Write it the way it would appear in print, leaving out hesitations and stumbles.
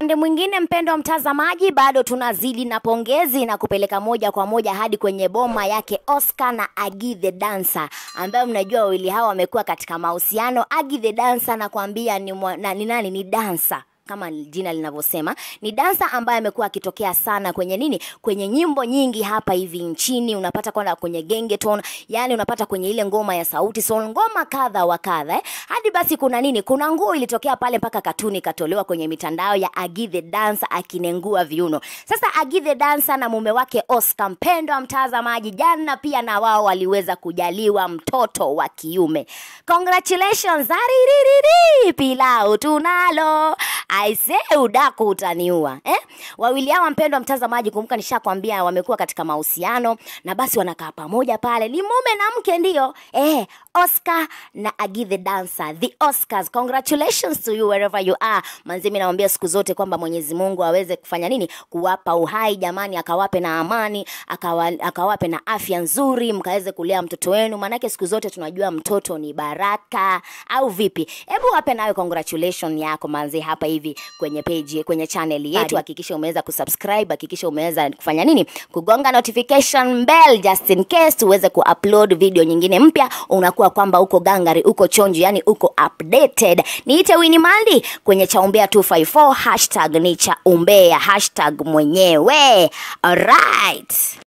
Upande mwingine mpendwa mtazamaji, bado tunazidi na pongezi na kupeleka moja kwa moja hadi kwenye boma yake Oscar na Aggie the dancer, ambayo mnajua wawili hawa wamekuwa katika mahusiano. Aggie the dancer nakwambia ni dancer kama jina linavyosema, ni dancer ambaye amekuwa akitokea sana kwenye nyimbo nyingi hapa hivi nchini. Unapata kwenye gengeton, yani unapata kwenye ile ngoma ya sauti sol, ngoma kadha wa kadha. Hadi basi kuna nguo ilitokea pale mpaka katuni katolewa kwenye mitandao ya Aggie the dancer akinengua viuno. Sasa Aggie the dancer na mume wake Oscar, mpendwa mtazamaji, jana pia na wao waliweza kujaliwa mtoto wa kiume. Congratulations, pilau tunalo. I say udaku utaniua. Wawili hawa mpendwa mtazamaji, kumbuka nishakwambia wamekuwa katika mahusiano na basi wanakaa pamoja pale. Ni mume na mke ndio. Oscar na Aggie the dancer. The Oscars, congratulations to you wherever you are. Manzi mimi naomba siku zote kwamba Mwenyezi Mungu aweze kufanya kuwapa uhai jamani, akawape na amani, akawape na afya nzuri, mkaweze kulea mtoto wenu, manake siku zote tunajua mtoto ni baraka, au vipi? Hebu wape nawe congratulations yako manzi hapa hivi kwenye page, kwenye channel yetu. Hakikisha umeweza kusubscribe, hakikisha umeweza kufanya kugonga notification bell just in case tuweze kuupload video nyingine mpya. Unakuwa kwamba uko gangari, uko chonji, yani uko updated. Niite Winnie Mandi kwenye Chaumbea 254 #ni Chaumbea #mwenyewe. Alright.